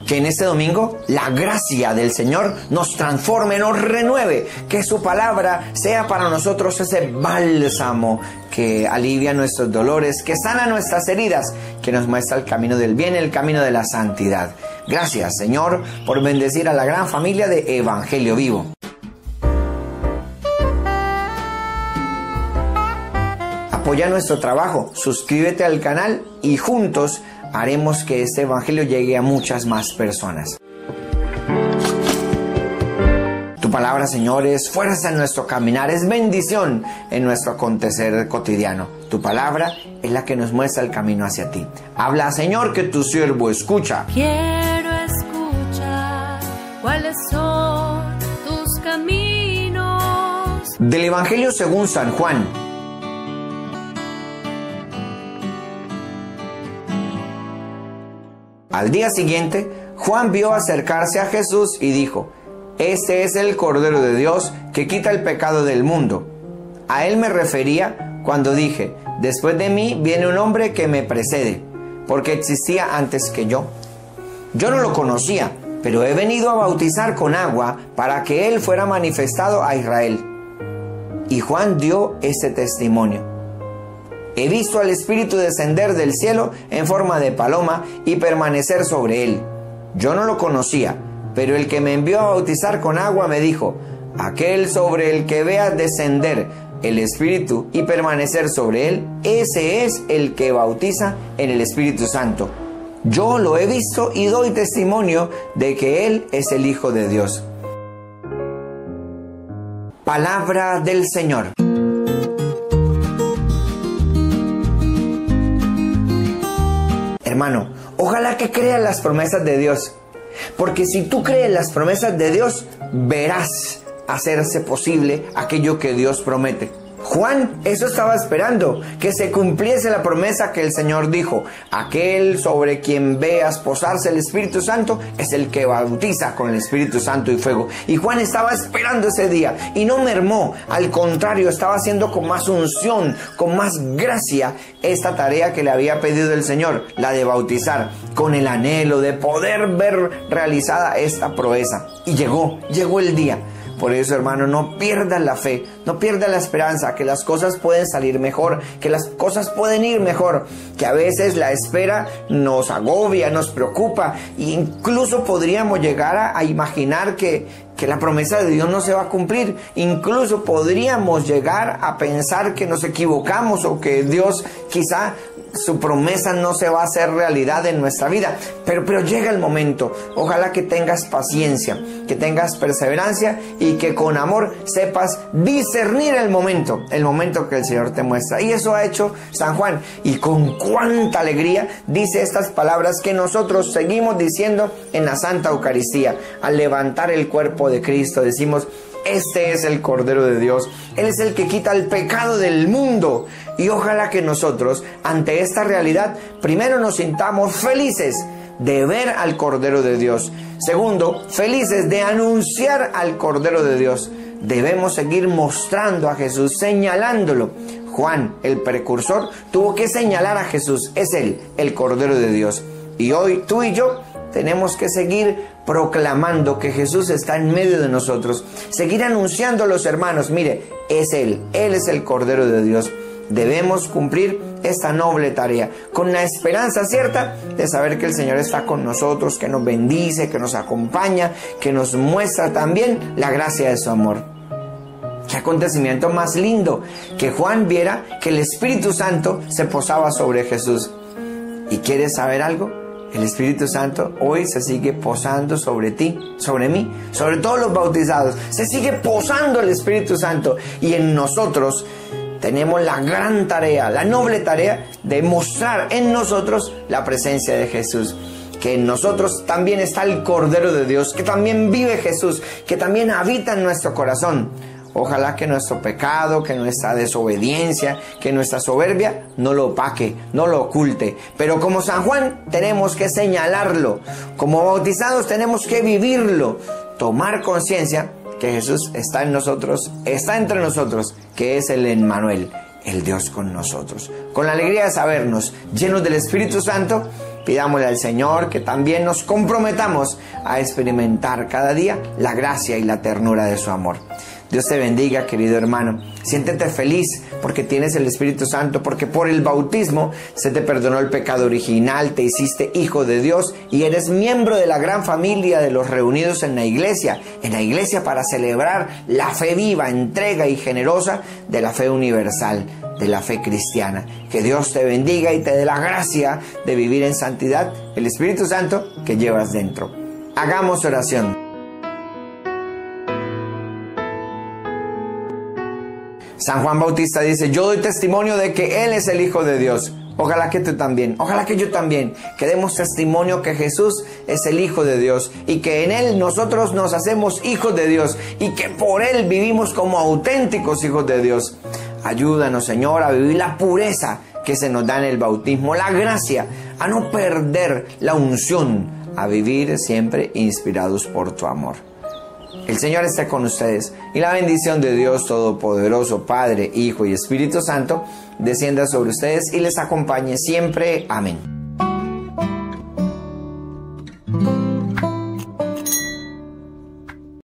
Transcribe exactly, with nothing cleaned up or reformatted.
Que en este domingo la gracia del Señor nos transforme, nos renueve. Que su palabra sea para nosotros ese bálsamo que alivia nuestros dolores, que sana nuestras heridas, que nos muestra el camino del bien, el camino de la santidad. Gracias, Señor, por bendecir a la gran familia de Evangelio Vivo. Apoya nuestro trabajo, suscríbete al canal y juntos haremos que este evangelio llegue a muchas más personas. Tu palabra, Señor, es fuerza en nuestro caminar, es bendición en nuestro acontecer cotidiano. Tu palabra es la que nos muestra el camino hacia ti. Habla, Señor, que tu siervo escucha. Quiero escuchar cuáles son tus caminos. Del Evangelio según San Juan. Al día siguiente, Juan vio acercarse a Jesús y dijo: Este es el Cordero de Dios que quita el pecado del mundo. A él me refería cuando dije: después de mí viene un hombre que me precede, porque existía antes que yo. Yo no lo conocía, pero he venido a bautizar con agua para que él fuera manifestado a Israel. Y Juan dio este testimonio: He visto al Espíritu descender del cielo en forma de paloma y permanecer sobre él. Yo no lo conocía, pero el que me envió a bautizar con agua me dijo: aquel sobre el que veas descender el Espíritu y permanecer sobre él, ese es el que bautiza en el Espíritu Santo. Yo lo he visto y doy testimonio de que él es el Hijo de Dios. Palabra del Señor. Hermano, ojalá que creas las promesas de Dios, porque si tú crees las promesas de Dios, verás hacerse posible aquello que Dios promete. Juan eso estaba esperando, que se cumpliese la promesa que el Señor dijo: aquel sobre quien veas posarse el Espíritu Santo es el que bautiza con el Espíritu Santo y fuego. Y Juan estaba esperando ese día y no mermó, al contrario, estaba haciendo con más unción, con más gracia esta tarea que le había pedido el Señor, la de bautizar, con el anhelo de poder ver realizada esta proeza. Y llegó, llegó el día. Por eso, hermano, no pierdas la fe, no pierdas la esperanza, que las cosas pueden salir mejor, que las cosas pueden ir mejor, que a veces la espera nos agobia, nos preocupa, e incluso podríamos llegar a, a imaginar que, que la promesa de Dios no se va a cumplir. Incluso podríamos llegar a pensar que nos equivocamos o que Dios quizá su promesa no se va a hacer realidad en nuestra vida. Pero, pero llega el momento. Ojalá que tengas paciencia, que tengas perseverancia y que con amor sepas discernir el momento, el momento que el Señor te muestra. Y eso ha hecho San Juan. Y con cuánta alegría dice estas palabras que nosotros seguimos diciendo en la Santa Eucaristía. Al levantar el cuerpo de Cristo decimos: este es el Cordero de Dios. Él es el que quita el pecado del mundo. Y ojalá que nosotros, ante esta realidad, primero nos sintamos felices de ver al Cordero de Dios. Segundo, felices de anunciar al Cordero de Dios. Debemos seguir mostrando a Jesús, señalándolo. Juan, el precursor, tuvo que señalar a Jesús. Es Él, el Cordero de Dios. Y hoy tú y yo tenemos que seguir proclamando que Jesús está en medio de nosotros. Seguir anunciando a los hermanos: mire, es Él, Él es el Cordero de Dios. Debemos cumplir esta noble tarea con la esperanza cierta de saber que el Señor está con nosotros, que nos bendice, que nos acompaña, que nos muestra también la gracia de su amor. Qué acontecimiento más lindo, que Juan viera que el Espíritu Santo se posaba sobre Jesús. ¿Y quieres saber algo? El Espíritu Santo hoy se sigue posando sobre ti, sobre mí, sobre todos los bautizados. Se sigue posando el Espíritu Santo, y en nosotros tenemos la gran tarea, la noble tarea de mostrar en nosotros la presencia de Jesús. Que en nosotros también está el Cordero de Dios, que también vive Jesús, que también habita en nuestro corazón. Ojalá que nuestro pecado, que nuestra desobediencia, que nuestra soberbia no lo opaque, no lo oculte. Pero como San Juan tenemos que señalarlo. Como bautizados tenemos que vivirlo. Tomar conciencia que Jesús está en nosotros, está entre nosotros, que es el Emmanuel, el Dios con nosotros. Con la alegría de sabernos llenos del Espíritu Santo, pidámosle al Señor que también nos comprometamos a experimentar cada día la gracia y la ternura de su amor. Dios te bendiga, querido hermano. Siéntete feliz porque tienes el Espíritu Santo, porque por el bautismo se te perdonó el pecado original, te hiciste hijo de Dios y eres miembro de la gran familia de los reunidos en la iglesia, en la iglesia para celebrar la fe viva, entrega y generosa de la fe universal, de la fe cristiana. Que Dios te bendiga y te dé la gracia de vivir en santidad el Espíritu Santo que llevas dentro. Hagamos oración. San Juan Bautista dice: yo doy testimonio de que Él es el Hijo de Dios. Ojalá que tú también, ojalá que yo también, que demos testimonio que Jesús es el Hijo de Dios y que en Él nosotros nos hacemos hijos de Dios y que por Él vivimos como auténticos hijos de Dios. Ayúdanos, Señor, a vivir la pureza que se nos da en el bautismo, la gracia, a no perder la unción, a vivir siempre inspirados por tu amor. El Señor esté con ustedes y la bendición de Dios Todopoderoso, Padre, Hijo y Espíritu Santo, descienda sobre ustedes y les acompañe siempre. Amén.